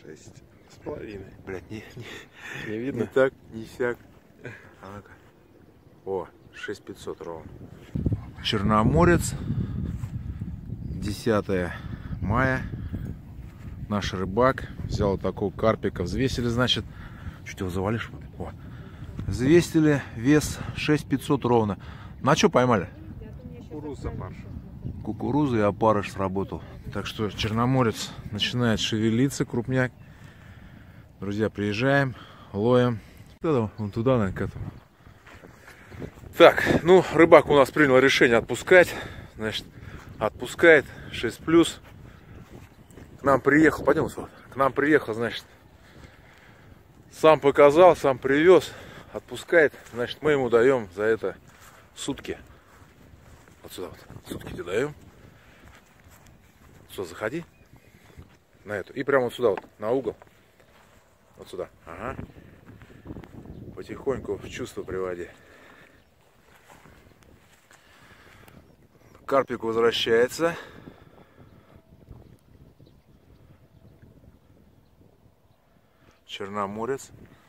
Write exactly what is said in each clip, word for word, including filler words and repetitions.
Шесть с половиной. Блять, не, не, Не видно? не так, не сяк. А ну-ка. О, шесть пятьсот ровно. Черноморец. десятое мая. Наш рыбак взял вот такого карпика. Взвесили, значит. Чуть его завалишь? О. Взвесили, вес шесть пятьсот ровно. На что поймали? Кукуруза, Паша. Кукуруза и опарыш сработал. Так что черноморец начинает шевелиться, крупняк. Друзья, приезжаем, ловим. Туда, вон туда, наверное, к этому. Так, ну, рыбак у нас принял решение отпускать. Значит, отпускает шесть плюс. К нам приехал, пойдем сюда. К нам приехал, значит, сам показал, сам привез. Отпускает, значит, мы ему даем за это сутки. Вот сюда вот, сутки тебе даем. Сюда заходи. На эту. И прямо вот сюда вот, на угол. Вот сюда. Ага. Потихоньку в чувство приводи. Карпик возвращается. Черноморец.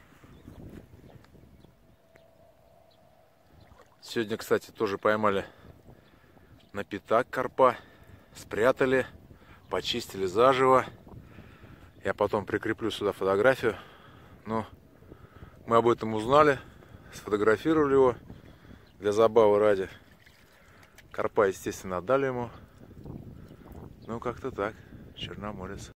Сегодня, кстати, тоже поймали на пятак карпа. Спрятали, почистили заживо. Я потом прикреплю сюда фотографию. Но мы об этом узнали, сфотографировали его для забавы ради. Карпа, естественно, отдали ему. Ну, как-то так. Черноморец.